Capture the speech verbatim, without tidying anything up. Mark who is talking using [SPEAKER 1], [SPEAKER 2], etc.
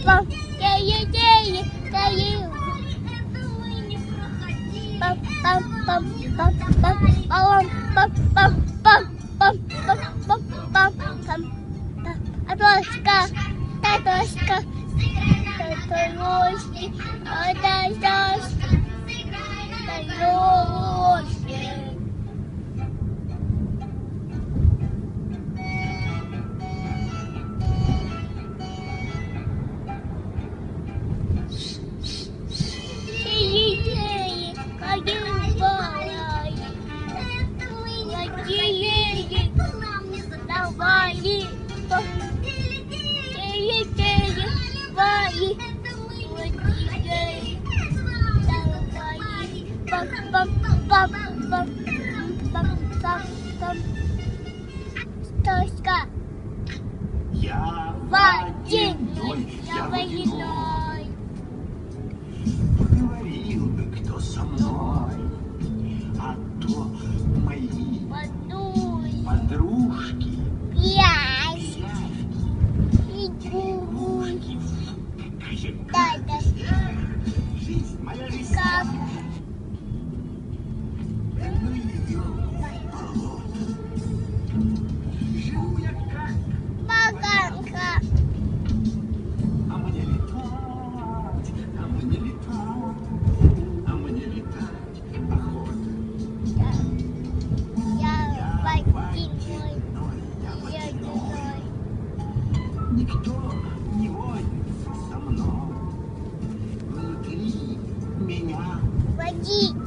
[SPEAKER 1] пам, деи, деи, деи. Пам, пам, пам, пам, пам, пам, пам, пам, пам, пам, пам, пам, пам, пам. Атошка, татошка, татошки, атошки, татошки.
[SPEAKER 2] Я
[SPEAKER 1] водяной, я водяной.
[SPEAKER 2] Поговорил бы кто со мной, а то мои
[SPEAKER 1] Подуй,
[SPEAKER 2] подружки,
[SPEAKER 1] пять,
[SPEAKER 2] игрушки.
[SPEAKER 1] да, да,
[SPEAKER 2] Жизнь, моя жизнь.
[SPEAKER 1] как
[SPEAKER 2] Ну ее болото. Живу я как,
[SPEAKER 1] поганка.
[SPEAKER 2] а мне летать, а мне летать, а мне летать охота.
[SPEAKER 1] Я водяной,
[SPEAKER 2] Я
[SPEAKER 1] я
[SPEAKER 2] водяной.
[SPEAKER 1] водяной.
[SPEAKER 2] Никто не водится со мной. Внутри меня
[SPEAKER 1] Води.